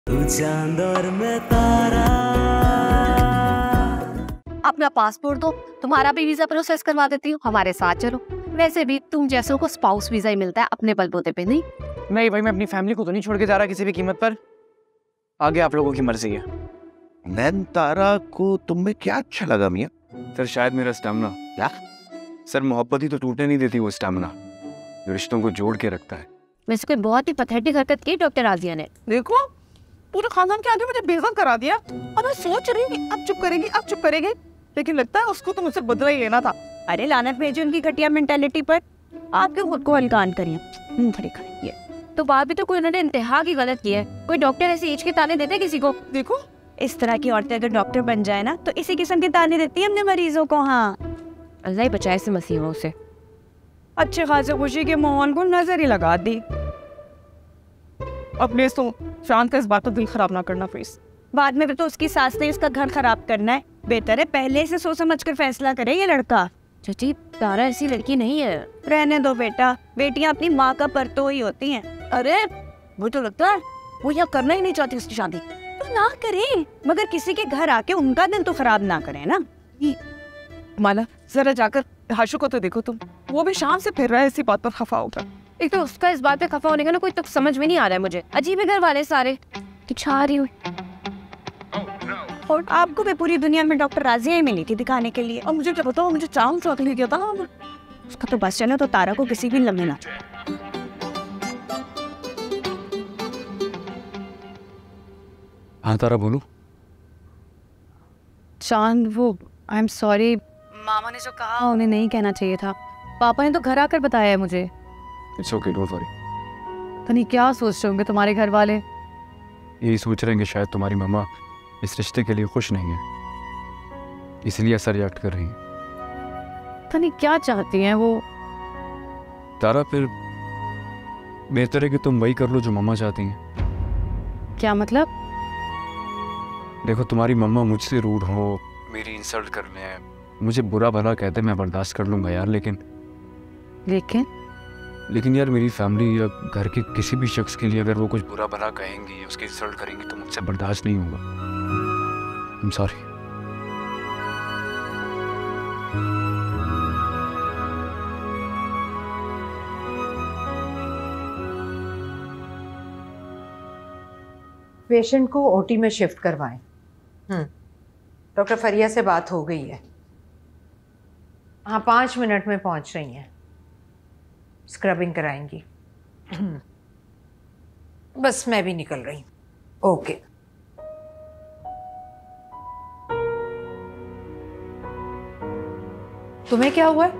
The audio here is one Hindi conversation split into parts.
तू चांद और मैं तारा। अपना पासपोर्ट दो, तुम्हारा भी वीजा प्रोसेस करवा देती हूँ, हमारे साथ चलो। वैसे भी तुम जैसों को स्पाउस वीजा ही मिलता है, अपने बलबूते पे नहीं। नहीं भाई, मैं अपनी फैमिली को तो नहीं छोड़ के जा रहा किसी भी कीमत पर। आगे आप लोगों की मर्जी है। नैनतारा को तुम में क्या अच्छा लगा मियाँ? सर शायद मेरा स्टैमिना। क्या? सर मोहब्बत ही तो टूटने नहीं देती वो स्टैमिना जो रिश्तों को जोड़ के रखता है। वैसे कोई बहुत ही पैथेटिक हरकत की डॉक्टर राजिया ने। देखो पूरे खानदान के आगे मुझे बेइज्जत करा दिया और मैं सोच रही हूँ अब चुप करेगी अब चुप करेगी, लेकिन लगता है उसको तो मुझसे बदला ही लेना था। अरे लानत भेजो उनकी घटिया मेंटेलिटी पर। आप क्यों खुद को हल्कान करिए? ये तो बात भी तो कोई उन्होंने इंतहा की गलत की है। कोई डॉक्टर ऐसी एज के ताने देते किसी को? देखो इस तरह की औरतें अगर डॉक्टर बन जाए ना तो इसी किस्म के ताने देती है अपने मरीजों को। हाँ, अल्लाह ही बचाए से मसीहों से। अच्छे खासे खुशी के माहौल को नजर ही लगा दी। अपने तो शांत का इस बात पर दिल खराब ना करना प्लीज। बाद में तो उसकी सास ने उसका घर खराब करना है। बेहतर है पहले से सोच समझ कर फैसला करे ये लड़का। चाची तारा ऐसी लड़की नहीं है। रहने दो बेटा, बेटियां अपनी माँ का परतो ही होती हैं। अरे वो तो लगता है वो यहाँ करना ही नहीं चाहती उसकी शादी। तो ना करें, मगर किसी के घर आके उनका दिन तो खराब ना करें ना। माला जरा जाकर हाशु को तो देखो तुम, वो भी शाम से फिर रहा है इसी बात पर खफा होकर। एक तो उसका इस बात पे खफा होने का ना कोई तो समझ में नहीं आ रहा है मुझे। अजीब है घर वाले सारे। दिखा रही हूँ। और आपको भी पूरी दुनिया में डॉक्टर राजिया ही मिली थी दिखाने के लिए। और मुझे क्या बताओ, मुझे चांद से ले गया था ना। उसका तो बस चले तो तारा को किसी भी लम्हे ना। हाँ तारा बोलूं? चांद वो आई एम सॉरी, मामा ने जो कहा उन्हें नहीं कहना चाहिए था। पापा ने तो घर आकर बताया है मुझे। It's okay, don't worry. तो नहीं क्या सोच रहे होंगे तुम्हारे घर वाले? यही सोच रहे हैं कि शायद तुम्हारी मम्मा इस रिश्ते के लिए खुश नहीं है, इसलिए ऐसा रिएक्ट कर रही हैं। तो नहीं क्या चाहती हैं वो? तारा फिर बेहतर है कि तुम वही कर लो जो मम्मा चाहती हैं। क्या मतलब? देखो तुम्हारी मम्मा मुझसे रूड हो, मेरी इंसल्ट कर ले, मुझे बुरा भला कहते मैं बर्दाश्त कर लूंगा यार, लेकिन यार मेरी फैमिली या घर के किसी भी शख्स के लिए अगर वो कुछ बुरा भला कहेंगी, उसकी इंसल्ट करेंगी तो मुझसे बर्दाश्त नहीं होगा। I am sorry. पेशेंट को ओटी में शिफ्ट करवाएं। डॉक्टर फरिया से बात हो गई है। हाँ 5 मिनट में पहुंच रही हैं। स्क्रबिंग कराएंगी। बस मैं भी निकल रही हूँ। ओके। तुम्हें क्या हुआ है?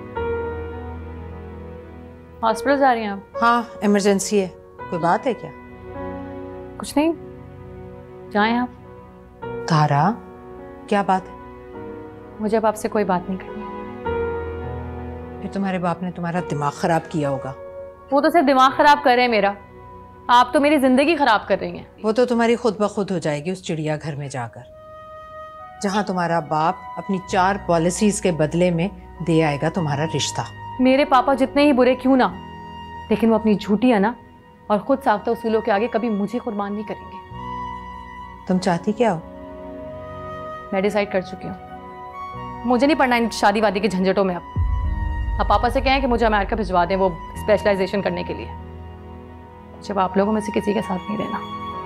हॉस्पिटल जा रही हैं आप? हाँ इमरजेंसी है। कोई बात है क्या? कुछ नहीं, जाएं आप। तारा क्या बात है? मुझे अब आपसे कोई बात नहीं करनी। फिर तुम्हारे बाप ने तुम्हारा दिमाग खराब किया होगा। वो तो सिर्फ दिमाग खराब कर रहे हैं मेरा, आप तो मेरी जिंदगी खराब कर रही हैं। वो तो तुम्हारी खुद ब खुद हो जाएगी उस चिड़ियाघर में जाकर, जहां तुम्हारा बाप अपनी 4 पॉलिसीज के बदले में दे आएगा तुम्हारा रिश्ता। मेरे पापा जितने ही बुरे क्यों ना, लेकिन वो अपनी झूठी अना और खुद साख्ता उसूलों के आगे कभी मुझे कुर्बान नहीं करेंगे। तुम चाहती क्या हो? मैं डिसाइड कर चुकी हूँ, मुझे नहीं पढ़ना इन शादी वादी के झंझटों में। अब पापा से कहें कि मुझे अमेरिका भिजवा दें वो स्पेशलाइजेशन करने के लिए, जब आप लोगों में से किसी के साथ नहीं रहना।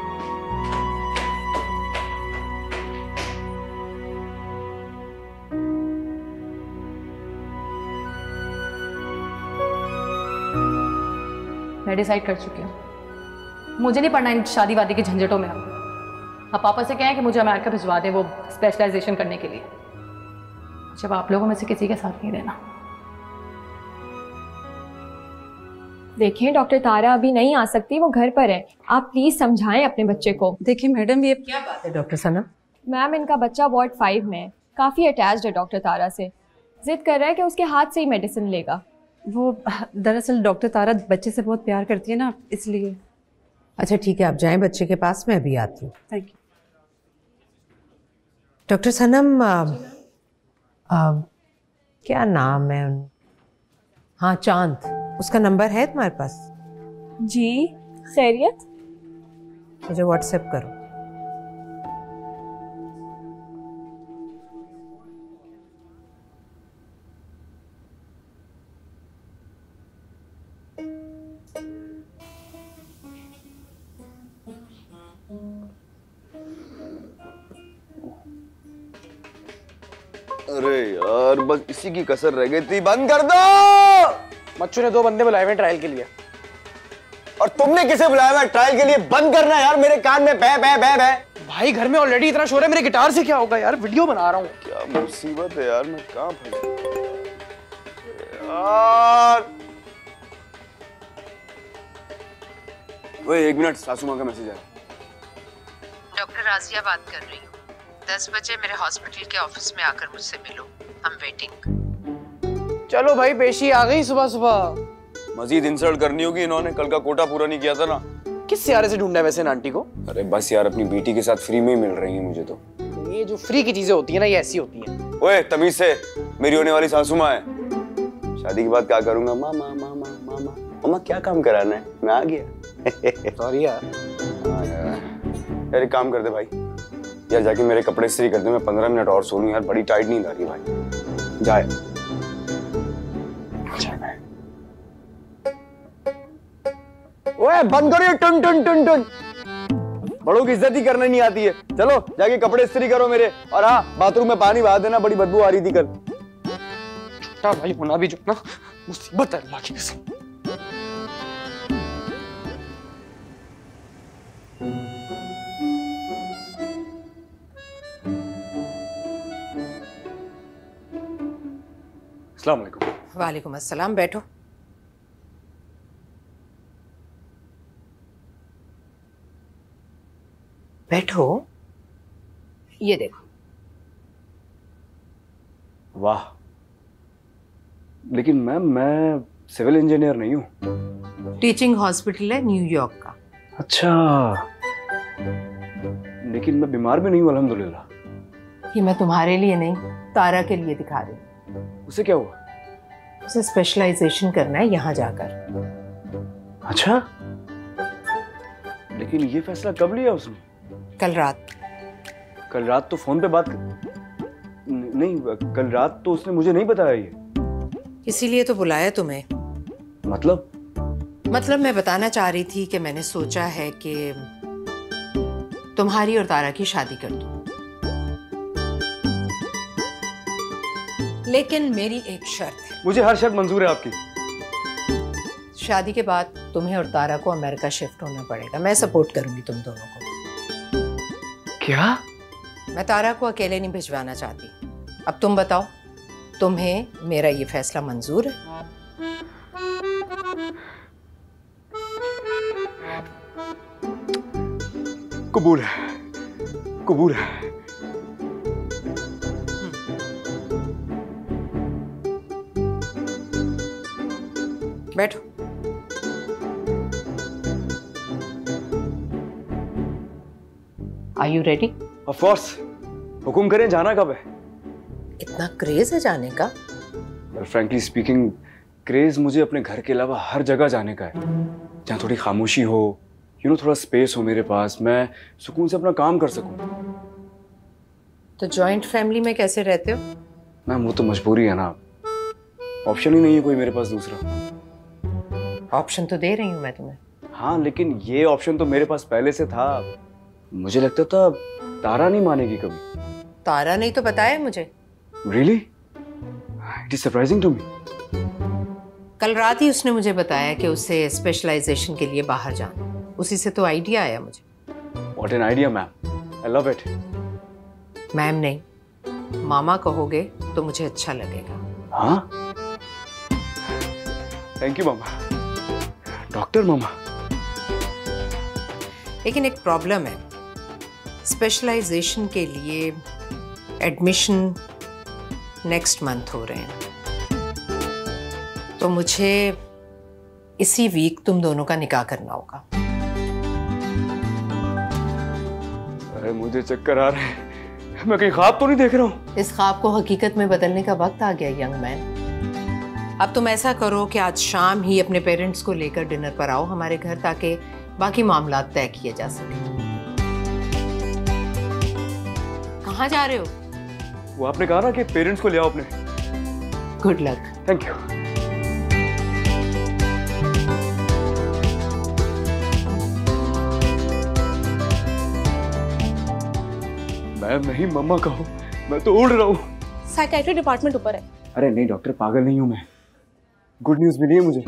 मैं डिसाइड कर चुकी हूँ, मुझे नहीं पढ़ना इन शादी वादी के झंझटों में। अब पापा से कहें कि मुझे अमेरिका भिजवा दें वो स्पेशलाइजेशन करने के लिए, जब आप लोगों में से किसी के साथ नहीं रहना। देखिए डॉक्टर तारा अभी नहीं आ सकती, वो घर पर है। आप प्लीज समझाएं अपने बच्चे को। देखिए मैडम ये क्या बात है डॉक्टर सनम? मैम इनका बच्चा वार्ड 5 में है, काफ़ी अटैच्ड है डॉक्टर तारा से, जिद कर रहा है कि उसके हाथ से ही मेडिसिन लेगा। वो दरअसल डॉक्टर तारा बच्चे से बहुत प्यार करती है ना, इसलिए। अच्छा ठीक है, आप जाएं बच्चे के पास, मैं अभी आती हूँ। Thank you. डॉक्टर सनम क्या नाम है? हाँ चांद, उसका नंबर है तुम्हारे पास? जी खैरियत? मुझे व्हाट्सएप करो। अरे यार बस इसी की कसर रह गई थी, बंद कर दो। मच्छू ने 2 बंदे बुलाए हुए ट्रायल के लिए। और तुमने किसे बुलाया है ट्रायल के लिए? बंद करना यार, मेरे कान में बह बह बह बह। भाई घर में ऑलरेडी इतना शोर है, मेरे गिटार से क्या होगा यार, वीडियो बना रहा हूँ। क्या मुसीबत है यार, मैं कहाँ फंसा यार। ओए 1 मिनट, सासू माँ का मैसेज आया। डॉक्टर राजिया बात कर रही हूँ। 10 बजे मेरे हॉस्पिटल के ऑफिस में आकर मुझसे मिलो। I'm waiting। चलो भाई, पेशी आ गई सुबह सुबह। मजीद इंसल्ट करनी होगी इन्होंने, कल का कोटा पूरा नहीं किया था ना। किस सियारे से ढूंढना है वैसे आंटी को? अरे बस यार, अपनी बेटी के साथ फ्री में ही मिल रही है मुझे तो। ये जो फ्री की चीजें होती है ना, ये ऐसी होती हैं। ओए तमीज से, मेरी होने वाली सासू माँ है। शादी के बाद क्या करूंगा? मामा मामा मामा मामा क्या काम कराना है? मैं आ गया। सॉरी यार। हाँ यार एक काम कर दे भाई, यार जाके मेरे कपड़े इस्त्री कर दे, मैं 15 मिनट और सो लूं यार, बड़ी टाइट नींद आ रही है भाई। जाए ओए बंद करो ये टन टन टन टन। बड़ों की इज्जत ही करना नहीं आती है। चलो जाके कपड़े इस्त्री करो मेरे, और हाँ बाथरूम में पानी बहा देना, बड़ी बदबू आ रही थी कल। छोटा भाई होना भी जो ना मुसीबत है अल्लाह की कसम। अस्सलाम वालेकुम। वालेकुम अस्सलाम, बैठो। बैठो। ये देखो। वाह, लेकिन मैम मैं सिविल इंजीनियर नहीं हूँ। टीचिंग हॉस्पिटल है न्यूयॉर्क का। अच्छा, लेकिन मैं बीमार भी नहीं हूँ अल्हम्दुलिल्लाह। ये मैं तुम्हारे लिए नहीं, तारा के लिए दिखा रही हूँ। उसे क्या हुआ? उसे स्पेशलाइजेशन करना है यहाँ जाकर। अच्छा, लेकिन ये फैसला कब लिया उसने? कल रात। कल रात तो फोन पे बात नहीं, कल रात तो उसने मुझे नहीं बताया ये। इसीलिए तो बुलाया तुम्हें। मतलब मैं बताना चाह रही थी कि मैंने सोचा है कि तुम्हारी और तारा की शादी कर दूं। लेकिन मेरी एक शर्त है। मुझे हर शर्त मंजूर है आपकी। शादी के बाद तुम्हें और तारा को अमेरिका शिफ्ट होना पड़ेगा। मैं सपोर्ट करूंगी तुम दोनों को। क्या? मैं तारा को अकेले नहीं भिजवाना चाहती। अब तुम बताओ, तुम्हें मेरा ये फैसला मंजूर है? कबूल है, कबूल है। बैठो। Are you ready? Of course। हुकुम करें, जाना कब है? इतना क्रेज है जाने का? फ्रैंकली स्पीकिंग, क्रेज मुझे अपने घर के अलावा हर जगह जाने का है, जहाँ थोड़ी खामोशी हो, थोड़ा स्पेस हो मेरे पास, मैं सुकून से अपना काम कर सकूं। तो जॉइंट फैमिली में कैसे रहते हो? मैम वो तो मजबूरी है ना, ऑप्शन ही नहीं है कोई मेरे पास दूसरा। ऑप्शन तो दे रही हूँ मैं तुम्हें। हाँ, लेकिन ये ऑप्शन तो मेरे पास पहले से था। मुझे लगता था तारा नहीं मानेगी कभी। तारा नहीं तो बताया मुझे। Really? It is surprising to me। कल रात ही उसने मुझे बताया कि उसे स्पेशलाइजेशन के लिए बाहर जाना। उसी से तो आइडिया आया मुझे। What an idea, ma'am। I love it। Ma'am नहीं, मामा कहोगे तो मुझे अच्छा लगेगा। हाँ? Thank you, मामा। डॉक्टर मामा। लेकिन एक प्रॉब्लम है। स्पेशलाइजेशन के लिए एडमिशन नेक्स्ट मंथ हो रहे हैं, तो मुझे इसी वीक तुम दोनों का निकाह करना होगा। अरे मुझे चक्कर आ रहे हैं, मैं कहीं ख्वाब तो नहीं देख रहा हूँ? इस ख्वाब को हकीकत में बदलने का वक्त आ गया यंग मैन। अब तुम ऐसा करो कि आज शाम ही अपने पेरेंट्स को लेकर डिनर पर आओ हमारे घर, ताकि बाकी मामला तय किए जा सके। कहाँ जा रहे हो? वो आपने कहा ना कि पेरेंट्स को ले आओ अपने। Good luck. Thank you. मैं नहीं, मम्मा का हूँ, मैं तो उड़ रहा हूँ। साइकियाट्री डिपार्टमेंट ऊपर है। अरे नहीं डॉक्टर, पागल नहीं हूँ मैं। गुड न्यूज मिली है मुझे।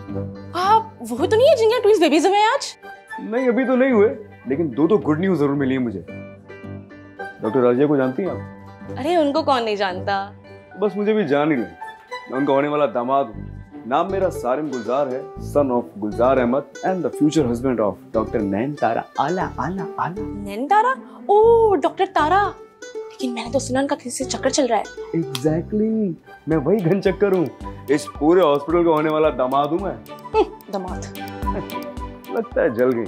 आप वो तो नहीं है जिनके ट्विंस बेबीज हुए हैं आज? नहीं अभी तो नहीं हुए, लेकिन दो गुड न्यूज जरूर मिली है मुझे। डॉक्टर राजिया को जानती हैं आप? अरे उनको कौन नहीं जानता। बस मुझे भी जान ही लें, मैं उनका होने वाला दामाद हूँ। नाम मेरा सारिम गुलजार है, son of Gulzar Ahmed and the future husband of doctor Nain Tara. आला आला आला। नैन तारा? ओह डॉक्टर तारा, लेकिन मैंने तो सुना उनका किसी से चक्कर चल रहा है। एग्जैक्टली, मैं वही घन चक्कर हूँ। इस पूरे हॉस्पिटल का होने वाला दामाद हूँ मैं। दामाद। लगता है जल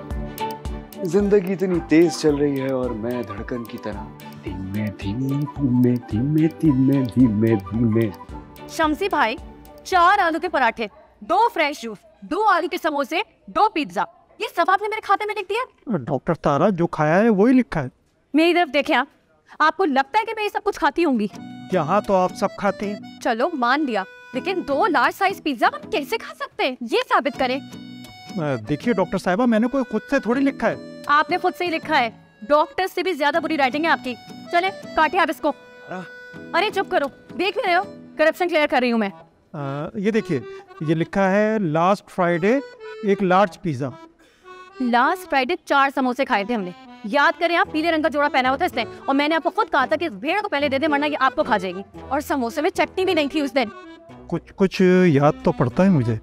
गई। जिंदगी इतनी तेज चल रही है और मैं धड़कन की तरह धीमे धीमे धीमे धीमे धीमे धीमे धीमे। शमसी भाई, 4 आलू के पराठे, 2 फ्रेश जूस, 2 आलू के समोसे, 2 पिज्जा, ये सब आपने मेरे खाते में लिख दिया? डॉक्टर तारा, जो खाया है वही लिखा है। मेरी तरफ देखें आप, आपको लगता है कि मैं ये सब कुछ खाती होंगी? यहाँ तो आप सब खाते हैं। चलो मान लिया, लेकिन 2 लार्ज साइज पिज्जा हम कैसे खा सकते हैं, ये साबित करें। देखिए डॉक्टर साहिबा, मैंने कोई खुद से थोड़ी लिखा है। आपने खुद से ही लिखा है। डॉक्टर से भी ज्यादा बुरी राइटिंग है आपकी। चले काटे आप इसको। अरे चुप करो, देख नहीं रहे हो करप्शन क्लियर कर रही हूँ मैं। ये देखिए, ये लिखा है लास्ट फ्राइडे एक लार्ज पिज्जा। लास्ट फ्राइडे 4 समोसे खाए थे हमने। याद करें, आप पीले रंग का जोड़ा पहना हुआ था इसने, और मैंने आपको खुद कहा था कि इस भेड़ को पहले दे दे वरना ये आपको खा जाएगी। और समोसे में चटनी भी नहीं थी उस दिन। कुछ याद तो पड़ता है मुझे।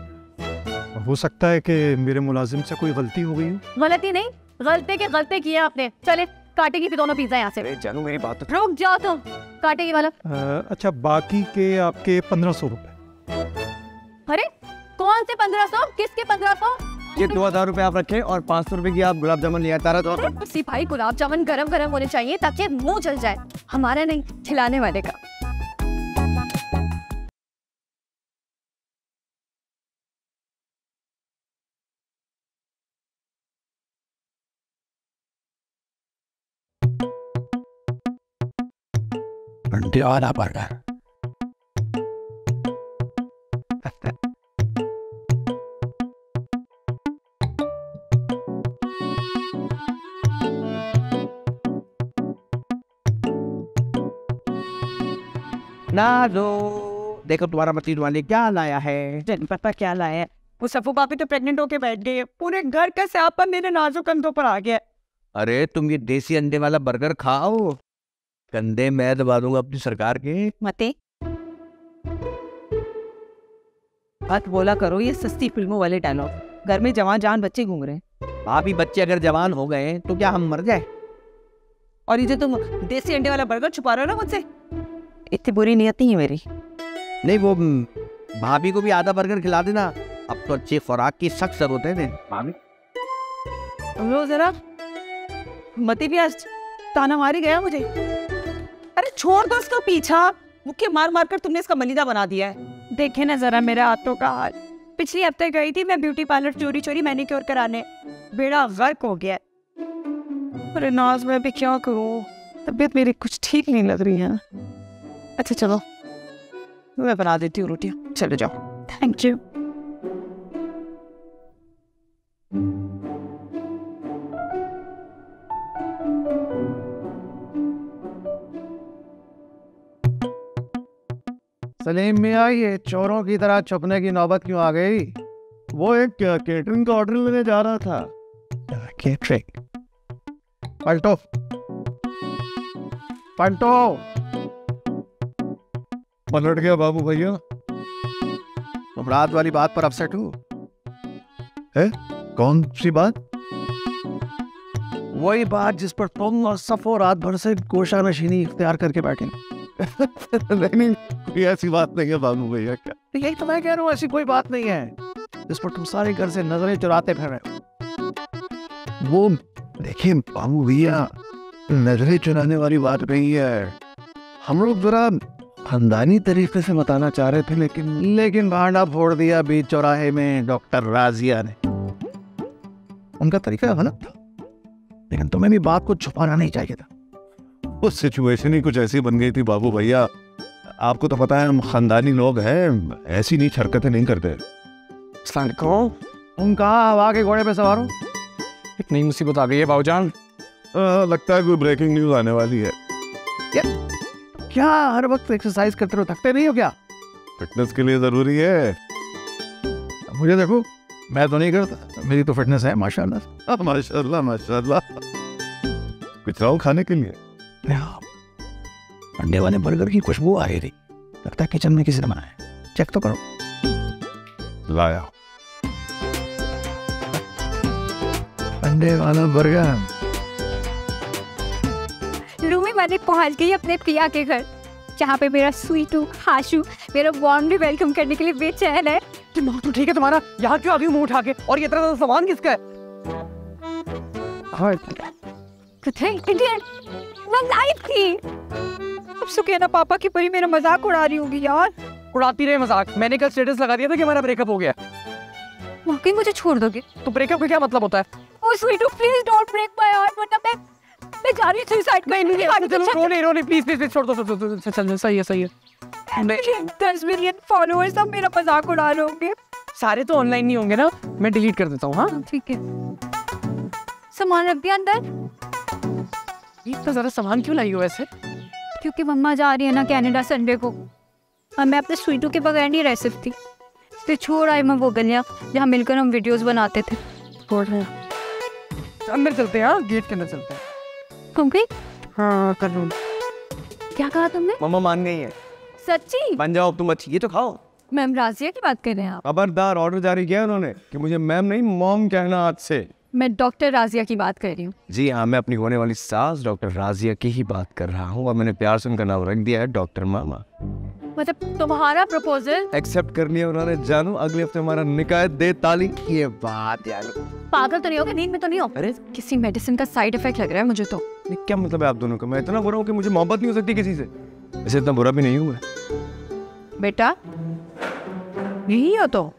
हो सकता है कि मेरे मुलाजिम से कोई गलती हो गई हो। गलती नहीं, गलते किए आपने। चले काटेगी भी दोनों पिज्जा यहाँ से। जानू मेरी बात तो। रुक जाओ तुम, काटेगी वाला। अच्छा, बाकी के आपके 1500 रुपए। अरे कौन से 1500? किसके 1500? ये 2000 रुपए आप रखें और 500 रुपए की आप गुलाब जामुन ले आए तारा। तो सिपाही, गुलाब जामुन गरम गरम होने चाहिए ताकि मुंह जल जाए, हमारा नहीं खिलाने वाले का। वाला बर्गर। ना दो, देखो तुम्हारा मतीन वाले क्या लाया है। पापा क्या लाया है? वो सफू पापी तो प्रेग्नेंट होके बैठ गई है। पूरे घर का स्यापा मेरे नाजुक कंधों पर आ गया। अरे तुम ये देसी अंडे वाला बर्गर खाओ, कंधे मैं दबा दूंगा अपनी सरकार के। मते बात बोला करो ये सस्ती फिल्मों वाले डायलॉग। घर में जवान जान बच्चे घूम रहे हैं। भाभी बच्चे अगर जवान हो गए तो क्या हम मर जाए? और ये जो तुम देसी अंडे वाला बर्गर छुपा रहे हो ना मुझसे, इतनी बुरी नियत नहीं है मेरी। नहीं, वो भाभी को भी आधा बर्गर खिला देना। अब तो अच्छी खुराक की सख्त जरूरत है। भाभी लो जरा, मती भी आज ताना मारी गया मुझे। अरे छोड़ दो इसका पीछा, मुक्के मार मार कर तुमने इसका मलीदा बना दिया है। देखे ना जरा मेरे हाथों का हाल। पिछले हफ्ते गई थी मैं ब्यूटी पार्लर चोरी चोरी मैनिक्योर कराने, बेड़ा गर्क हो गया। अरे नाज, मैं भी क्या करूं, तबीयत मेरी कुछ ठीक नहीं लग रही है। अच्छा चलो मैं बना देती हूँ रोटियाँ, चले जाओ। Thank you. सलीम मियाँ, ये चोरों की तरह छुपने की नौबत क्यों आ गई? वो एक केटरिंग का ऑर्डर लेने जा रहा था। केटरिंग? पलटो पलटो। पलट गया बाबू भैया। तुम रात वाली बात पर अपसेट हो? है? कौन सी बात? वही बात जिस पर तुम और सफो रात भर से गोशा नशीनी इख्तियार करके बैठे। नहीं, कोई ऐसी बात नहीं है बाबू भैया। क्या? यही तो मैं कह रहा हूँ, ऐसी कोई बात नहीं है जिस पर तुम सारे घर से नजरें चुराते फिर रहे हो। वो देखिए बाबू भैया, नजरें चुराने वाली बात नहीं है। हम लोग जरा खानदानी तरीके से बताना चाह रहे थे, लेकिन भांडा फोड़ दिया बीच चौराहे में डॉक्टर राजिया ने। उनका तरीका गलत था, लेकिन तुम्हें भी बात को छुपाना नहीं चाहिए था। वो सिचुएशन ही कुछ ऐसी बन गई थी बाबू भैया। आपको तो पता है हम खानदानी लोग हैं, ऐसी नीच हरकतें नहीं करते। तुम कहाँ हवा के घोड़े पे सवार हो? एक नई मुसीबत आ गई है बाबूजान। लगता है कोई ब्रेकिंग न्यूज आने वाली है। क्या हर वक्त एक्सरसाइज करते रहो, थकते नहीं हो क्या? फिटनेस के लिए जरूरी है। मुझे देखो, मैं तो नहीं करता, मेरी तो फिटनेस है माशाल्लाह। माशाल्लाह माशाल्लाह। कुछ लाओ खाने के लिए? अंडे वाले बर्गर की खुशबू आ रही थी, लगता है किचन में किसी ने बनाया। चेक तो करो। लाया अंडे वाला बर्गर। रूमी मैंने पहुंच गई अपने पिया के घर, जहाँ पे मेरा स्वीटू हाशू मेरा वार्मली वेलकम करने के लिए बेचैन है। दिमाग तो ठीक है तुम्हारा, यहाँ क्यों आ गई मुंह उठा के? और ये इतना ज़्यादा सामान किसका है? इंडियन मैं लाइव थी। अब सुकैना पापा की परी मेरा मजाक उड़ा रही होगी यार। उड़ाती रहे मजाक। मैंने कल स्टेटस लगा दिया था कि हमारा ब्रेकअप हो गया। वाकई मुझे छोड़ दोगे? तो ब्रेकअप का क्या मतलब होता है? ओ स्वीटू please don't break my heart, वरना मैं जा रही थी साइड में। नहीं रोने प्लीज प्लीज छोड़ दो। चल सही है सही है। 10 मिलियन फॉलोअर्स, सब मेरा मजाक उड़ा रहे होंगे। सारे तो ऑनलाइन नहीं होंगे ना, मैं डिलीट कर देता हूँ। हाँ ठीक है। सामान रख दिया अंदर। इतना ज़्यादा सामान क्यों लाई हो ऐसे? क्योंकि मम्मा जा रही है ना कनाडा संडे को, और मैं अपने स्वीटू के बगैर नहीं रह सकती। तो छोड़ आई मैं वो गलियाँ जहाँ मिलकर हम वीडियोस बनाते थे। छोड़ रहे हैं, अंदर चलते हैं। हाँ गेट के अंदर चलते हैं। कंक्रीट? हाँ कर लूँ। क्या कहा तुमने? मम्मा मान गई है। सच्ची? बन जाओ तुम अच्छी, ये तो खाओ। मैम राजिया की बात कर रहे हैं आप? खबरदार, ऑर्डर जारी किया उन्होंने कि मुझे मैम नहीं मॉम कहना आज से। मैं डॉक्टर राजिया की बात कर रही हूँ। जी हाँ, मैं अपनी होने वाली सास डॉक्टर राजिया की ही बात कर रहा हूँ, और मैंने प्यार से उनका नाम रख दिया है डॉक्टर मामा। मतलब तुम्हारा प्रपोजल एक्सेप्ट कर लिया उन्होंने। जानू अगले हफ्ते हमारा निकाह, दे ताली। ये बात यार, पागल तो नहीं हो, नींद में तो नहीं हो? अरे किसी मेडिसिन का साइड इफेक्ट लग रहा है मुझे तो। क्या मतलब है आप दोनों का? मैं इतना बुरा हूँ कि मुझे मोहब्बत नहीं हो सकती किसी से? वैसे इतना बुरा भी नहीं हूँ मैं। बेटा यही हो तो?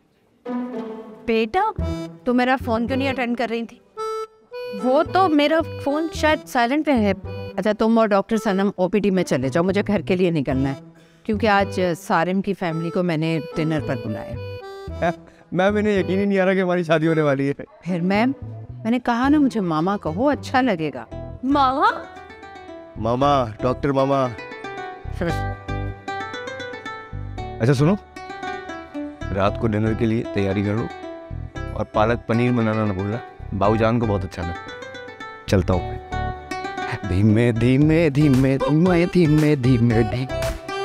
बेटा तो मेरा फोन क्यों नहीं अटेंड कर रही थी? वो तो मेरा फोन शायद साइलेंट पे है। अच्छा तुम और डॉक्टर सनम ओपीडी में चले जाओ, मुझे घर के लिए निकलना है, क्योंकि आज सारिम की फैमिली को मैंने डिनर पर बुलाया। मैम इन्हें यकीन ही नहीं आ रहा कि हमारी शादी होने वाली है। फिर मैम मैंने कहा ना, मुझे मामा कहो, अच्छा लगेगा। मामा? मामा, डॉक्टर मामा। अच्छा सुनो, रात को डिनर के लिए तैयारी करो, और पालक पनीर बनाना ना भूलना, बाबूजान को बहुत अच्छा लगता। चलता हूँ। धीमे धीमे धीमे धीमे धीमे धीमे धीमे।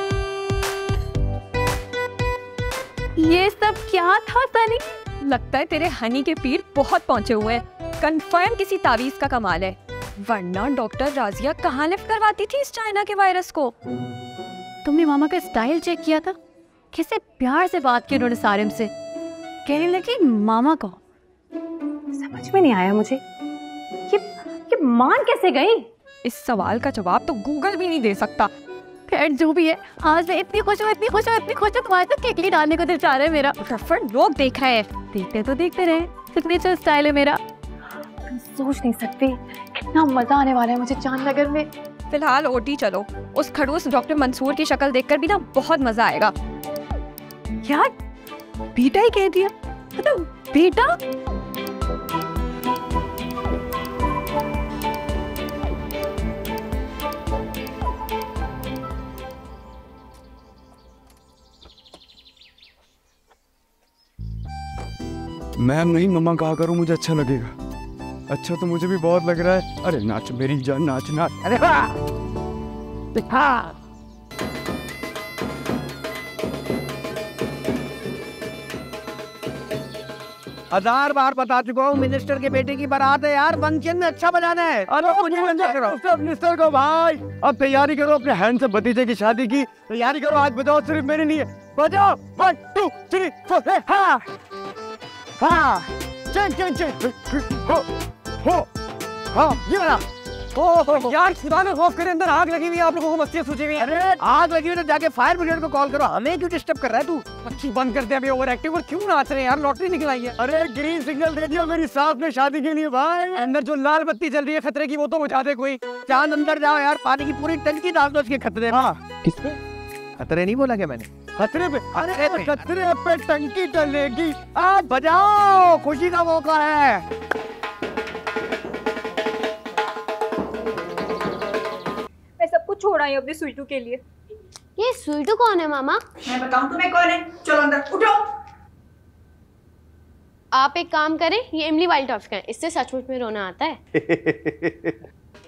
ये सब क्या था सनी? लगता है तेरे हनी के पीर बहुत पहुंचे हुए हैं। कंफर्म किसी तावीज का कमाल है, वरना डॉक्टर राजिया कहाँ लिफ्ट करवाती थी इस चाइना के वायरस को? तुमने मामा का स्टाइल चेक किया था? कैसे प्यार से बात की उन्होंने सारिम से, कहने लगी मामा को। समझ में नहीं आया मुझे, ये मान कैसे गई? इस सवाल का जवाब तो गूगल भी नहीं दे सकता। खैर जो भी है, आज मैं इतनी खुश हूँ, इतनी खुश हूँ, इतनी खुश हूँ, तुम्हारे तो केकली डालने को दिल चाह रहा है मेरा। फटाफट लोग देख रहे हैं, देखते तो देखते रहे। सिग्नेचर स्टाइल है मेरा, सोच नहीं सकती कितना मजा आने वाला है मुझे चांदनगर में। फिलहाल ओटी चलो, उस खड़ूस डॉक्टर मंसूर की शक्ल देखकर भी ना बहुत मजा आएगा। यार बेटा ही कह दिया, मतलब बेटा। मैम नहीं मम्मा कहा करो, मुझे अच्छा लगेगा। अच्छा तो मुझे भी बहुत लग रहा है। अरे नाच मेरी जान, नाच नाच। अरे वाह, हाँ। हजार बार बता चुका हूँ, मिनिस्टर के बेटे की बारात है यार, फंक्शन में अच्छा बजाना है। अरे मिनिस्टर को भाई, अब तैयारी करो अपने हैंड से भतीजे की शादी की तैयारी करो। आज बजाओ, सिर्फ मेरे लिए बजाओ। 1 2 3 4। हाँ हाँ, चल चल चल, हो हाँ, ये वाला यार खुदा ने खौफ करे, अंदर आग लगी हुई है, आप लोगों को मस्तियां सूझी हुई हैं। अरे आग लगी हुई तो जाके फायर ब्रिगेड को कॉल करो, हमें क्यों डिस्टर्ब कर रहा है तू? अच्छी बंद कर दे अभी ओवर एक्टिव, और क्यों नाच रहे हैं यार, लॉटरी निकल आई है। अरे ग्रीन सिग्नल दे दिया मेरी सास ने शादी के लिए भाई। अंदर जो लाल बत्ती चल रही है खतरे की, वो तो बुझा दे कोई। चांद अंदर जाओ यार, पानी की पूरी टंकी डाल दो उसके खतरे में। किस पे? खतरे नहीं बोला क्या मैंने? खतरे पे? अरे खतरे पे टंकी टलेगी, आज बजाओ, खुशी का मौका है। मैं सब कुछ छोड़ आई अपने स्वीटू के लिए। ये स्वीटू कौन है मामा? मैं बताऊं तुम्हें कौन है? चलो अंदर उठो। आप एक काम करें, ये इमली वाइल्ड टॉफ का है, इससे सचमुच में रोना आता है।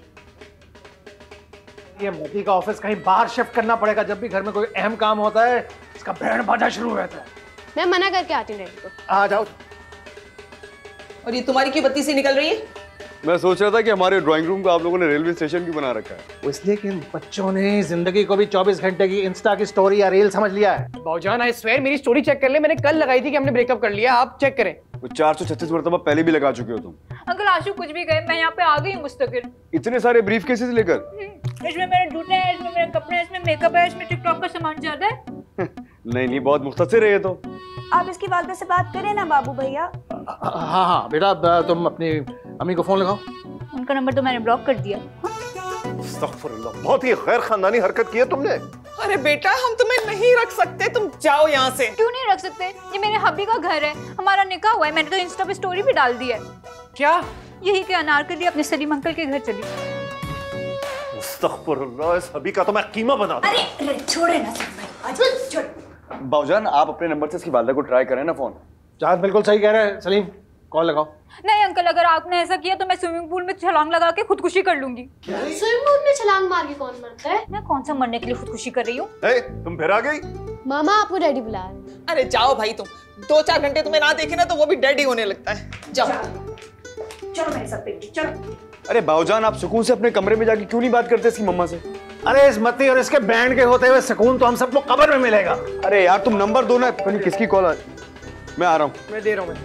ये मोदी का ऑफिस कहीं बाहर शिफ्ट करना पड़ेगा, जब भी घर में कोई अहम काम होता है इसका बैंड बाजा शुरू हो जाता है। मैं मना करके आती हूँ डैडी को। आ जाओ। और ये तुम्हारी क्यों बत्ती सी निकल रही है? मैं सोच रहा था कि हमारे ड्राइंग रूम को आप लोगों ने रेलवे स्टेशन भी बना रखा है। वो इसलिए कि इन बच्चों ने जिंदगी को भी 24 घंटे की इंस्टा की स्टोरी या रील समझ लिया है। भाऊजान आई स्वेयर मेरी स्टोरी चेक कर ले, मैंने कल लगाई थी कि हमने ब्रेकअप कर लिया, आप चेक करें। वो 436 मरतबा पहले भी लगा चुके हो तुम। अंकल आशु कुछ भी कहे, मैं यहाँ पे आ गई हूँ मुस्तकिल। इतने सारे ब्रीफ केसेस लेकर? इसमें मेरे जूते हैं, इसमें मेरे कपड़े हैं, इसमें मेकअप है, इसमें टिकटॉक का सामान ज्यादा है। नहीं बहुत मुख्तसर है ये तो। आप इसकी वालदा से बात करें ना बाबू भैया। हाँ हाँ बेटा, तुम अपनी अम्मी को फोन लगाओ। उनका नंबर तो मैंने ब्लॉक कर दिया। अस्तगफुरुल्लाह, बहुत ही गैर खानदानी हरकत की है तुमने। अरे बेटा हम तुम्हें नहीं रख सकते, तुम जाओ यहाँ से। क्यों नहीं रख सकते? ये मेरे हब्बी का घर है, हमारा निकाह हुआ है, मैंने तो इंस्टा पे स्टोरी भी डाल दी है। क्या? यही कि अनारकली अपने सलीम अंकल के घर चली। अस्तगफुरुल्लाह, इस हबी का तो मैं कीमा बना दूं। अरे छोड़े ना सलीम, छोड़। भाऊजान आप अपने नंबर से इसकी वालदा को ट्राई करें ना फोन। चाँद बिल्कुल सही कह रहे हैं, सलीम कॉल लगाओ। नहीं अंकल, अगर आपने ऐसा किया तो मैं स्विमिंग पूल में छलांग लगा के खुदकुशी कर लूंगी। स्विमिंग पूल में छलांग मार के कौन मरता है? मैं कौन सा मरने के लिए खुदकुशी कर रही हूँ? तुम फिर आ गई? मामा आपको डैडी बुला रहे हैं। अरे जाओ भाई, तुम 2-4 घंटे तुम्हें ना देखे ना तो वो भी डैडी होने लगता है। जाओ चलो मेरे साथ बेटी, चलो। अरे भाऊजान आप सुकून से अपने कमरे में जाके क्यों नहीं बात करते इसकी मम्मा से? अरे इस मती और इसके बैंड के होते हुए सुकून तो हम सबको कब्र में मिलेगा। अरे यार तुम नंबर दो ना, किसकी कॉल आ। मैं आ रहा हूँ। मैं दे रहा हूँ।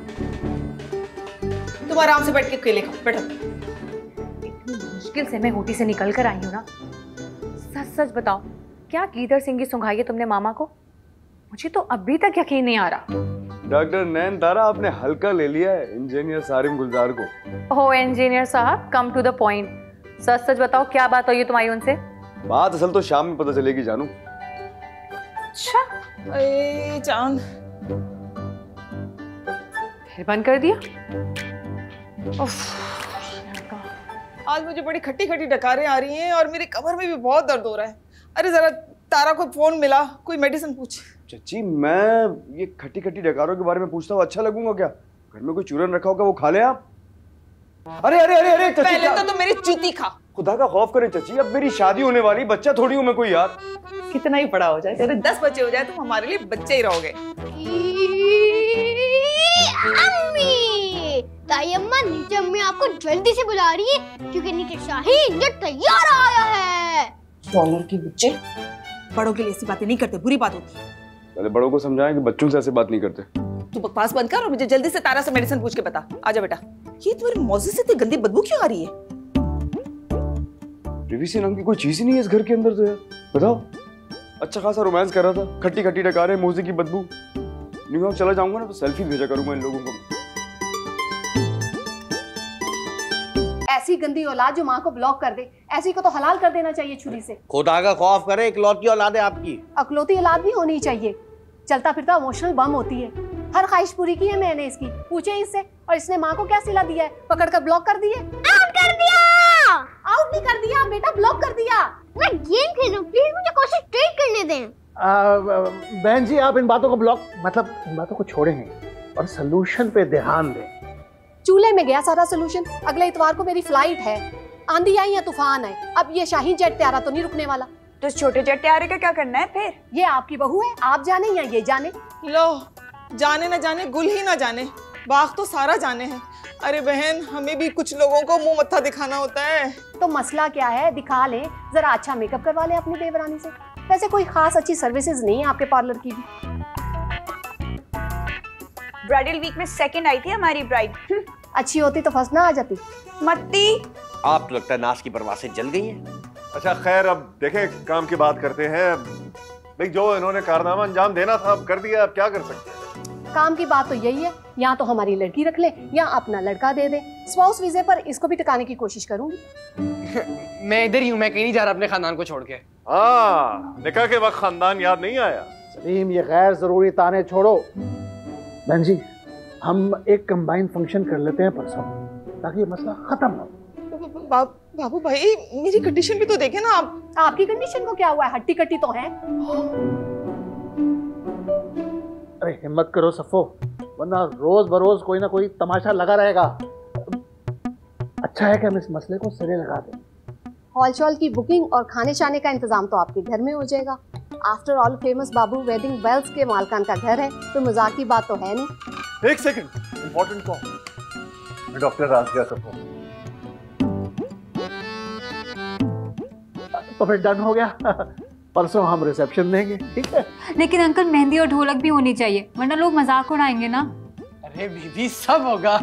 तुम आराम से बैठ के केले खाओ, बैठो। इतनी मुश्किल से मैं होटी से निकल कर आई हूँ ना। सच सच बताओ, क्या गीदड़ सिंह की सुंघाई है तुमने मामा को? मुझे तो अभी तक यकीन नहीं आ रहा। डॉक्टर नैन तारा आपने हल्का ले लिया है इंजीनियर सारिम गुलजार को। ओह इंजीनियर साहब, कम टू द पॉइंट। सच सच बताओ, क्या बात हुई है तुम्हारी उनसे? बात असल तो शाम में पता चलेगी जानू। अच्छा। अरे चांद, फिर बंद कर दिया? आज मुझे बड़ी खट्टी खट्टी डकारें आ रही हैं और मेरे कमर में भी बहुत दर्द हो रहा है। अरे जरा तारा को फोन मिला, कोई मेडिसिन पूछ। चाची मैं ये खट्टी खट्टी डकारों के बारे में पूछता हूँ, अच्छा लगूंगा क्या? घर में कोई चूरन रखा होगा वो खा ले आप। अरे अरे अरे अरे पहले तो तुम मेरी जूती खा। खुदा का खौफ करे चाची, अब मेरी शादी होने वाली, बच्चा थोड़ी हूँ मैं कोई यार। कितना ही बड़ा हो जाए, तेरे 10 बच्चे हो जाए, तुम हमारे लिए बच्चे ही रहोगे। अम्मी, ताई अम्मा नीचे अम्मी आपको जल्दी से बुला रही है क्योंकि नीचे शाही इंजन तैयार आया है। डॉलर के बच्चे बड़ों के लिए ऐसी बातें नहीं करते, बुरी बात होती है। पहले बड़ों को समझाएं कि बच्चों से ऐसे बात नहीं करते। तू बकवास बंद कर और मुझे जल्दी से तारा से मेडिसिन पूछ के बता। आजा बेटा। ये तुम्हारी मौसी से इतनी गंदी बदबू क्यों आ रही है? प्रिवेसी नाम की कोई चीज ही नहीं है इस घर के अंदर तो यार। बताओ, अच्छा खासा रोमांस कर रहा था, खट्टी खट्टी डकारें, मूजिक की बदबू। न्यूयॉर्क चला जाऊंगा ना तो सेल्फी भेजा करूंगा इन लोगों को। ऐसी गंदी औलाद जो माँ को ब्लॉक कर दे, ऐसी को तो हलाल कर देना चाहिए छुरी से। खुदा का खौफ करे, इकलौती औलाद है आपकी। अकलौती औलाद भी होनी चाहिए, चलता फिरता इमोशनल बम होती है। हर ख्वाहिश पूरी की है मैंने इसकी, पूछे इससे। और इसने माँ को क्या सिला दिया है? पकड़ कर ब्लॉक कर दिए। आउट कर दिया। आउट नहीं कर दिया बेटा, ब्लॉक कर दिया। मैं गेम खेल रहा हूँ, प्लीज मुझे कोशिश ट्रेड करने दें। बहन जी आप इन बातों को ब्लॉक मतलब इन बातों को छोड़ेंगे और सोल्यूशन पे ध्यान दें। चूल्हे में गया सारा सोल्यूशन। अगले इतवार को मेरी फ्लाइट है, आंधी आई या तूफान आए, अब ये शाहीन जेट त्यारा तो नहीं रुकने वाला। तो छोटे जेट त्यारे का क्या करना है फिर? ये आपकी बहू है, आप जाने या ये जाने। लो, जाने ना जाने गुल ही ना जाने, बाग तो सारा जाने है। अरे बहन, हमें भी कुछ लोगों को मुंह मत्था दिखाना होता है। तो मसला क्या है? दिखा ले, जरा अच्छा मेकअप करवा ले अपनी देवरानी से। वैसे कोई खास अच्छी सर्विसेज नहीं है आपके पार्लर की भी। ब्राइडल वीक में सेकंड आई थी हमारी ब्राइड। अच्छी होती तो फर्स्ट ना आ जाती। मत्ती आप तो लगता है नाश की परवाह से जल गई हैं। अच्छा खैर, अब देखें काम की बात करते हैं। भाई जो इन्होंने कारनामा अंजाम देना था अब कर दिया, अब क्या कर सकते हैं। काम की बात तो यही है, या तो हमारी लड़की रख ले या अपना लड़का दे दे। स्पाउस वीजे पर इसको भी टिकाने की कोशिश करूंगी। मैं इधर ही हूँ, मैं कहीं नहीं जा रहा अपने खानदान को छोड़ के। हाँ, निकाह के वक्त खानदान याद नहीं आया। सलीम, ये गैर जरूरी ताने छोड़ो। बहन जी, हम एक कंबाइन फंक्शन कर लेते हैं परसों, ताकि ये मसला खत्म हो। बाबू भाई, मेरी कंडीशन भी तो देखे ना आप। आपकी कंडीशन को क्या हुआ है? हट्टी कट्टी तो है। अरे हिम्मत करो सफो, वरना रोज बरोज कोई ना कोई तमाशा लगा रहेगा। अच्छा है कि हम इस मसले को सिरे लगा दें। हॉल शॉल की बुकिंग और खाने शाने का इंतजाम तो आपके घर में हो जाएगा। After all famous Babu wedding wells के मालकान का घर है, तो मजाक की बात तो है नहीं। एक second, important call. Doctor Razia Safo. तो फिर डन हो गया। परसों हम रिसेप्शन देंगे, ठीक है? लेकिन अंकल, मेहंदी और ढोलक भी होनी चाहिए, वरना लोग मजाक उड़ाएंगे ना। अरे बीबी, सब होगा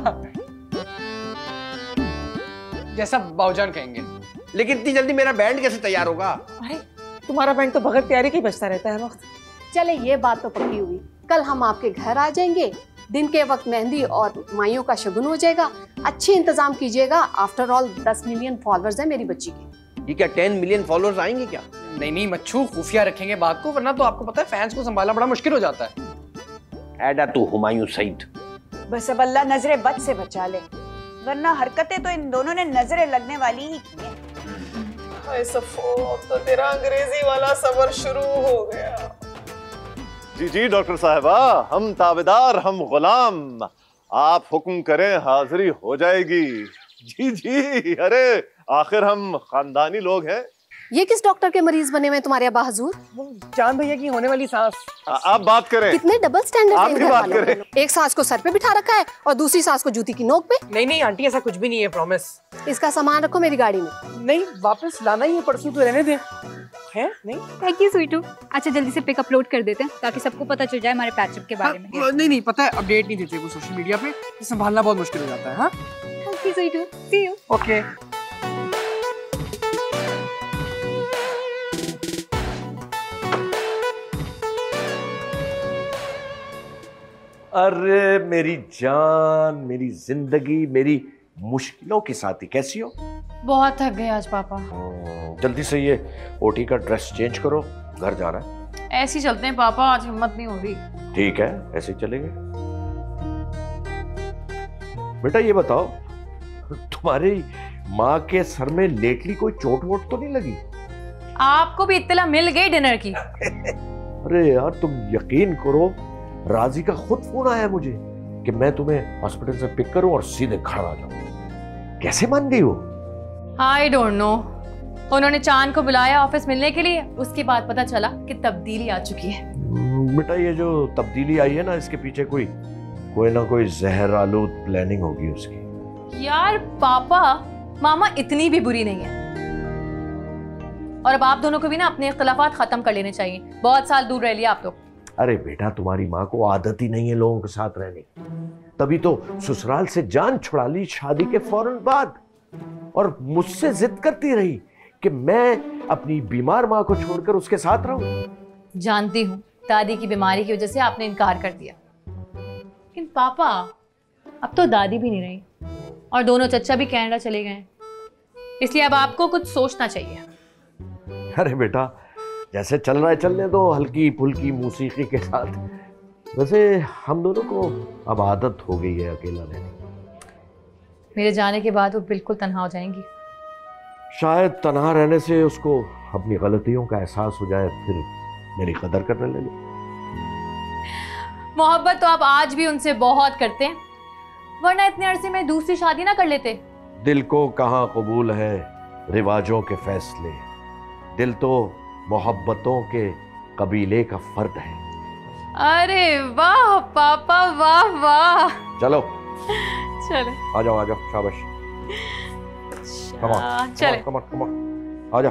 जैसा बाऊजान कहेंगे। लेकिन इतनी जल्दी मेरा बैंड कैसे तैयार होगा? अरे तुम्हारा बैंड तो बगैर तैयारी के बजता रहता है वक्त। चले, ये बात तो पक्की हुई। कल हम आपके घर आ जाएंगे, दिन के वक्त मेहंदी और माइयों का शगुन हो जाएगा। अच्छे इंतजाम कीजिएगा। आफ्टर ऑल 10 मिलियन फॉलोअर्स है मेरी बच्ची के। ये क्या 10 मिलियन फॉलोअर्स आएंगे क्या? नहीं नहीं मच्छू, खुफिया रखेंगे बात को, वरना तो आपको पता है फैंस को संभालना बड़ा मुश्किल हो जाता है। ऐडा तू हुमायूं सईद। बस अब अल्लाह नजरे बद से बचा ले, वरना हरकतें तो इन दोनों ने नजरें लगने वाली ही की हैं। हाय सफो, तो तेरा अंग्रेजी वाला सफर शुरू हो गया। जी जी डॉक्टर साहिबा, हम ताबेदार, हम गुलाम। आप हुक्म करें, हाजिरी हो जाएगी। जी जी, अरे आखिर हम खानदानी लोग हैं। ये किस डॉक्टर के मरीज बने हुए तुम्हारे अब्बा हजूर? चांद भैया की होने वाली सास। आप बात करें। कितने डबल स्टैंडर्ड आप भी बात करें। एक सास को सर पे बिठा रखा है और दूसरी सास को जूती की नोक पे। नहीं नहीं आंटी, ऐसा कुछ भी नहीं है, प्रॉमिस। इसका सामान रखो मेरी गाड़ी में। नहीं, वापस लाना ही है, परसों तो रहने दे। है नहीं? थैंक यू स्वीटू। अच्छा जल्दी से पिक अपलोड कर देते हैं ताकि सबको पता चल जाए हमारे पैचअप के बारे में। नहीं नहीं, पता है अपडेट नहीं देते वो सोशल मीडिया पे, संभालना बहुत मुश्किल हो जाता है। हाँ, थैंक यू स्वीटू, सी यू। ओके। अरे मेरी जान, मेरी जिंदगी, मेरी मुश्किलों की साथी, कैसी हो? बहुत थक गए आज पापा। जल्दी से ये ओटी का ड्रेस चेंज करो, घर जाना है। ऐसे ही चलते हैं पापा, आज हिम्मत नहीं हो रही। ठीक है, ऐसे ही चलेंगे। बेटा ये बताओ, तुम्हारी माँ के सर में लेटली कोई चोट वोट तो नहीं लगी? आपको भी इत्तला मिल गई डिनर की? अरे यार तुम यकीन करो, राजी का खुद फोन आया मुझे कि मैं तुम्हें हॉस्पिटल से पिक करूं और सीधे घर आ जाऊं। कैसे मान गई हो? I don't know. उन्होंने चांद को बुलाया ऑफिस मिलने के लिए, उसके बाद पता चला कि तब्दीली आ चुकी है। बेटा ये जो तब्दीली आई है ना, इसके पीछे कोई ना कोई जहर आलूद प्लानिंग होगी उसकी। यार पापा, मामा इतनी भी बुरी नहीं है। और अब आप दोनों को भी ना अपने इख्तिलाफात खत्म कर लेने चाहिए। बहुत साल दूर रह लिया आप लोग। अरे बेटा, तुम्हारी माँ को आदत ही नहीं है लोगों के साथ रहने की, तभी तो ससुराल से जान छुड़ा ली शादी के फौरन बाद, और मुझसे जिद करती रही कि मैं अपनी बीमार माँ को छोड़कर उसके साथ रहूं। जानती हूँ दादी की बीमारी की वजह से आपने इनकार कर दिया, लेकिन पापा अब तो दादी भी नहीं रही और दोनों चचा भी कनाडा चले गए, इसलिए अब आपको कुछ सोचना चाहिए। अरे बेटा, जैसे चल रहा है चलने दो, हल्की फुल्की मौसीकी के साथ। वैसे हम दोनों को अब आदत हो गई है अकेला रहने की। मेरे जाने के बाद वो बिल्कुल तन्हा हो जाएंगी। शायद तन्हा रहने से उसको अपनी गलतियों का एहसास हो जाए, फिर मेरी कदर करने लगे। मोहब्बत तो आप आज भी उनसे बहुत करते हैं, वरना इतने अरसे में दूसरी शादी ना कर लेते। दिल को कहाँ कबूल है रिवाजों के फैसले, दिल तो मोहब्बतों के कबीले का फर्द है। अरे वाह पापा, वाह वाह। चलो चले, आ जाओ शाबाश। चले कम ऑन आ जाओ।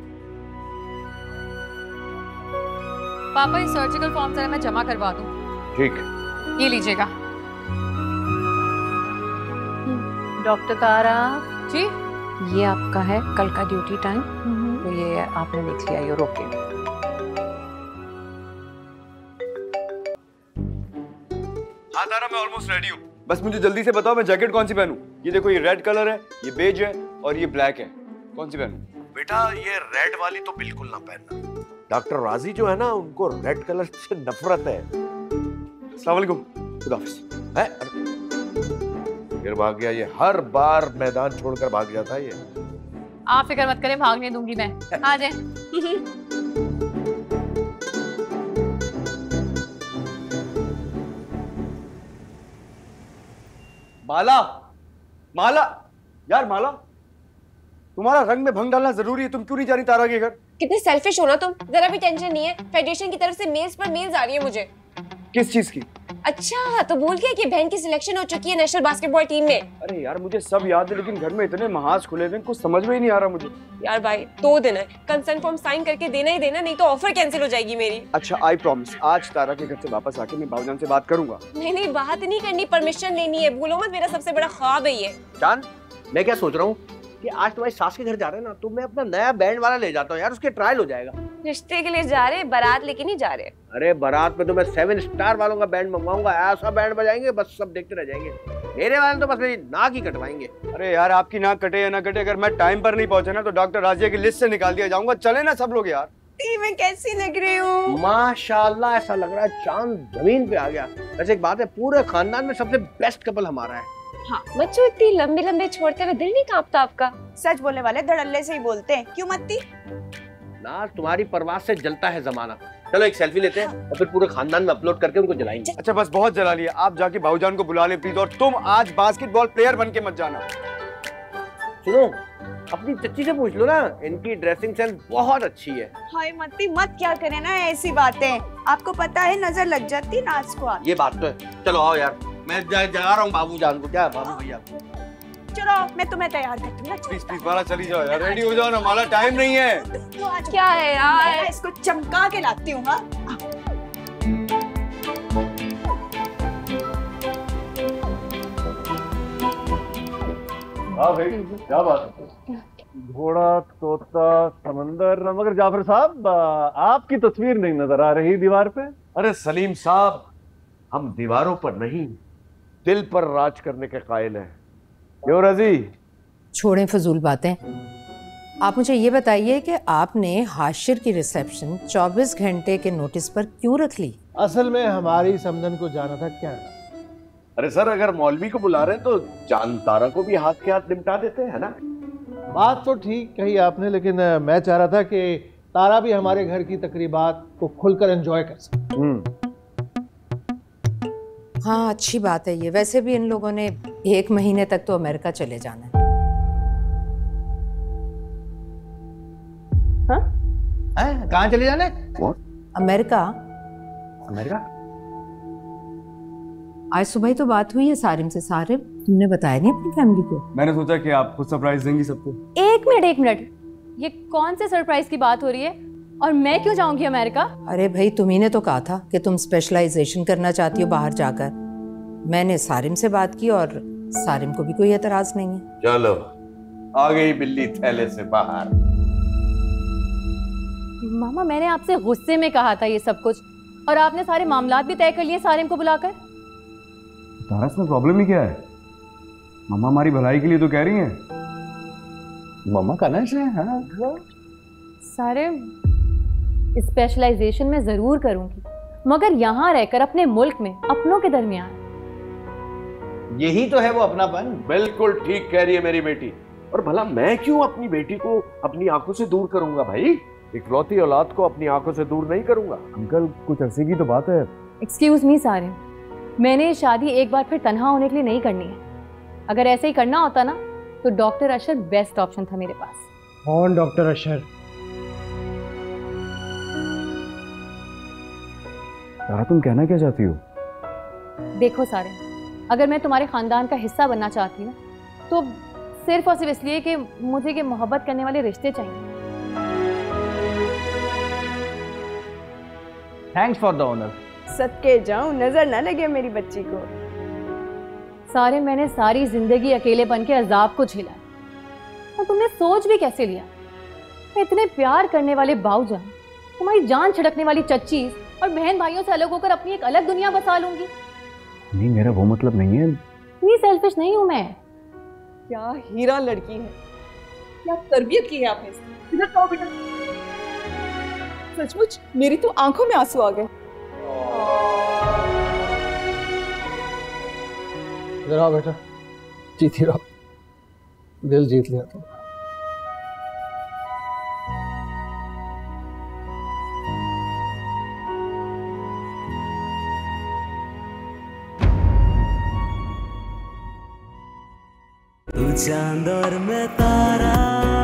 पापा ये सर्जिकल फॉर्म जरा मैं जमा करवा दूं। ठीक, ये लीजिएगा। डॉक्टर तारा जी, ये आपका है कल का ड्यूटी टाइम, तो ये आपने देख लिया, ये ओके। हाँ तारा, मैं ऑलमोस्ट रेडी हूँ। बस मुझे जल्दी से बताओ मैं जैकेट कौन सी पहनूं? ये देखो, ये रेड कलर है, ये बेज है और ये ब्लैक है। कौन सी पहनूं? बेटा ये रेड वाली तो बिल्कुल ना पहनना। डॉक्टर राजी जो है ना, उनको रेड कलर से नफरत है। अस्सलाम वालेकुम, खुदा हाफिज़। है? फिर भाग गया ये, हर बार मैदान छोड़कर भाग जाता है ये। आप फिक्र मत करें, भागने दूंगी मैं। आ जाए। माला, माला, यार माला, तुम्हारा रंग में भंग डालना जरूरी है। तुम क्यों नहीं जा रही तारा के घर? कितने सेल्फिश हो ना तुम, जरा भी टेंशन नहीं है। फेडरेशन की तरफ से मेल्स पर मेल्स आ रही है मुझे। किस चीज की? अच्छा, तो भूल गया कि बहन की सिलेक्शन हो चुकी है नेशनल बास्केटबॉल टीम में। अरे यार मुझे सब याद है, लेकिन घर में इतने महाज खुले हुए, कुछ समझ में ही नहीं आ रहा मुझे। यार भाई 2 दिन है, कंसेंट फॉर्म साइन करके देना ही देना, नहीं तो ऑफर कैंसिल हो जाएगी मेरी। अच्छा आई प्रॉमिस, आज तारा के घर से वापस आके मैं बाबूजान से बात करूंगा। नहीं, बात नहीं करनी, परमिशन लेनी है। भूलो मत, मेरा सबसे बड़ा ख्वाब है ये। जान, मैं क्या सोच रहा हूँ कि आज तुम्हारी सास के घर जा रहे हैं ना, तो मैं अपना नया बैंड वाला ले जाता हूँ यार, उसके ट्रायल हो जाएगा। रिश्ते के लिए जा रहे, बारात लेके नहीं जा रहे। अरे बारात में तो मैं 7 स्टार वालों का बैंड मंगवाऊंगा, ऐसा बैंड बजाएंगे बस सब देखते रह जाएंगे। मेरे वाले तो बस मेरी नाक ही कटवाएंगे। अरे यार आपकी नाक कटे या ना कटे, अगर मैं टाइम पर नहीं पहुंचा ना तो डॉक्टर राजिया की लिस्ट से निकाल दिया जाऊंगा। चले ना सब लोग यार। मैं कैसी लग रही हूँ? माशाल्लाह, ऐसा लग रहा है चांद जमीन पे आ गया। वैसे एक बात है, पूरे खानदान में सबसे बेस्ट कपल हमारा है। हाँ, बच्चों इतनी लंबे लंबे छोड़ते हुए दिल नहीं कांपता आपका? सच बोलने वाले धड़ल्ले से ही बोलते हैं, क्यों मत्ती? ना तुम्हारी परवास से जलता है जमाना। चलो एक सेल्फी लेते हैं और फिर पूरे खानदान में अपलोड करके उनको जलाएंगे। अच्छा बस बहुत जला लिया, आप जाके भाऊजान को बुला ले प्लीज। और तुम आज बास्केटबॉल प्लेयर बन के मत जाना। सुनो, अपनी चच्ची से पूछ लो ना, इनकी ड्रेसिंग सेंस बहुत अच्छी है। हाय मत्ती, मत क्या करे ना ऐसी बातें, आपको पता है नजर लग जाती है नाच को। ये बात तो है। चलो आओ यार, मैं जा रहा हूँ बाबूजान को। क्या बाबू भैया? चलो मैं तुम्हें तैयार करती हूँ। प्लीज प्लीज माला चली जाओ यार, रेडी हो जाओ ना, माला टाइम नहीं है। तो आज क्या है यार? मैं इसको चमका के लाती हूँ। हाँ भाई क्या बात है। घोड़ा, तोता, समंदर, मगर जाफर साहब आपकी तस्वीर नहीं नजर आ रही दीवार पे। अरे सलीम साहब, हम दीवारों पर नहीं दिल पर राज करने के कायल हैं। क्यों रजी? छोड़ें फजूल बातें। आप मुझे ये बताइए कि आपने हाशिर की रिसेप्शन 24 घंटे के नोटिस पर क्यों रख ली? असल में हमारी समदन को जाना था क्या। अरे सर, अगर मौलवी को बुला रहे हैं तो जान तारा को भी हाथ के हाथ निपटा देते हैं, है ना? बात तो ठीक कही आपने, लेकिन मैं चाह रहा था कि तारा भी हमारे घर की तकरीबात को खुलकर एंजॉय कर सके। हाँ अच्छी बात है ये। वैसे भी इन लोगों ने 1 महीने तक तो अमेरिका चले जाना है। हाँ? कहाँ चले जाना है? अमेरिका। अमेरिका? आज सुबह ही तो बात हुई है सारिम से। सारिम, तुमने बताया नहीं अपनी फैमिली को? मैंने सोचा कि आप खुद सरप्राइज देंगी सबको। एक मिनट, ये कौन से सरप्राइज की बात हो रही है? और मैं क्यों जाऊंगी अमेरिका? अरे भाई, तुम्ही ने तो कहा था कि तुम स्पेशलाइजेशन करना चाहती हो बाहर जाकर। मैंने सारिम से बात की और सारिम को भी कोई एतराज नहीं है। चलो, आ गई बिल्ली थैले से बाहर। मामा, मैंने आपसे गुस्से में कहा था ये सब कुछ, और आपने सारे मामलात भी तय कर लिए सारिम को बुलाकर। तारा, इसमें प्रॉब्लम ही क्या है? मम्मा हमारी भलाई के लिए तो कह रही हैं। मम्मा का ना से। हाँ सारिम, स्पेशलाइजेशन में जरूर करूंगी, मगर यहाँ रहकर अपने मुल्क में अपनों के दरमियान। यही तो है वो अपनापन। बिल्कुल ठीक कह रही है मेरी बेटी। और भला मैं क्यों अपनी बेटी को अपनी आंखों से दूर करूंगा भाई? इकलौती औलाद को अपनी आंखों से दूर नहीं करूंगा। अंकल, कुछ अरसे की तो बात है। एक्सक्यूज मी सारिम, मैंने ये शादी एक बार फिर तन्हा होने के लिए नहीं करनी है। अगर ऐसे ही करना होता ना तो डॉक्टर अशर बेस्ट ऑप्शन था मेरे पास। कौन डॉक्टर अशर? तारा, तुम कहना क्या चाहती हो? देखो सारिम, अगर मैं तुम्हारे खानदान का हिस्सा बनना चाहती हूँ तो सिर्फ और सिर्फ इसलिए कि मुझे ये मोहब्बत करने वाले रिश्ते चाहिए। Thanks for the honour. सदके जाऊं, नजर ना लगे मेरी बच्ची को। सारे मैंने सारी जिंदगी अकेलेपन के अजाब को झेला, और तुमने सोच भी कैसे लिया? मैं इतने प्यार करने वाले बाऊजान, तुम्हारी जान छिड़कने वाली चच्चीस और बहन भाइयों से अलग होकर अपनी एक अलग दुनिया बसा लूंगी। नहीं, मेरा वो मतलब नहीं है। इतनी सेल्फिश नहीं हूं मैं। क्या हीरा लड़की है, क्या तरबियत की है आपने इसकी। इधर आओ बेटा। सचमुच मेरी तो आंखों में आंसू आ गए। इधर आओ बेटा, जीती रहो, दिल जीत लिया तुम। तू चांद और मैं तारा,